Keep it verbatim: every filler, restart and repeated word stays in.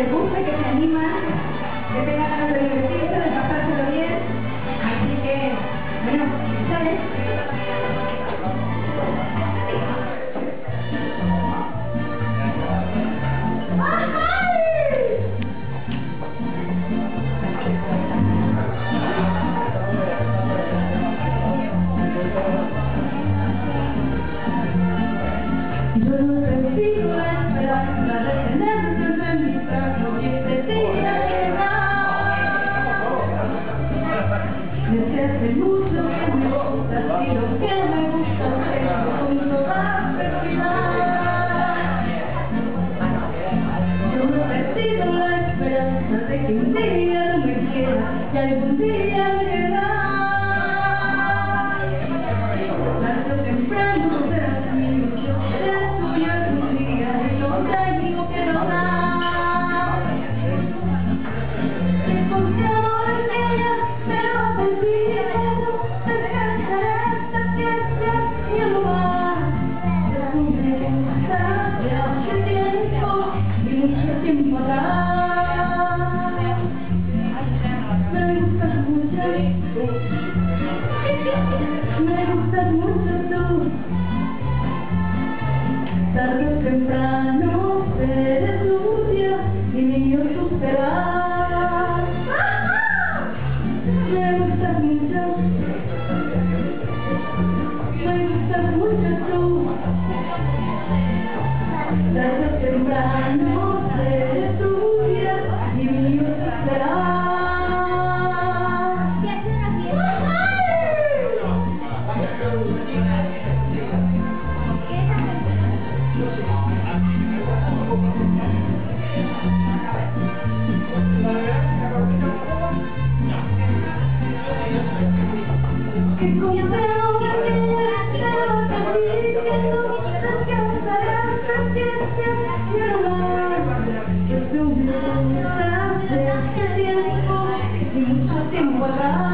les gusta, que se animan, que tengan ganas de divertirse, de pasárselo bien. Así que, bueno, ¿sabes? Yo no recibo la esperanza de tenerte entre mis brazos y este día llegar. Desde hace mucho que me gustas y lo que me gusta tengo con toda seguridad. Yo no recibo la esperanza de que un día no me quiera y algún día me querrá. Tarde o temprano serás mío, yo seré tuyo algún día y lo tengo que lograr. Te confiado en ella, pero contigo descansaré esta fiesta y el lugar. Es un gusta de hace tiempo y mucho tiempo atrás. Me gustas mucho, me gustas mucho tú. Tarde o temprano seré tuya y mío tú serás. Me gustas mucho, me gustas mucho tú. Tarde o temprano seré tuya y mío tú serás. Que comprendo que quiero seguir siendo descansaré esta fiesta y el lugar. Que tú me gustas desde hace tiempo y mucho tiempo atrás.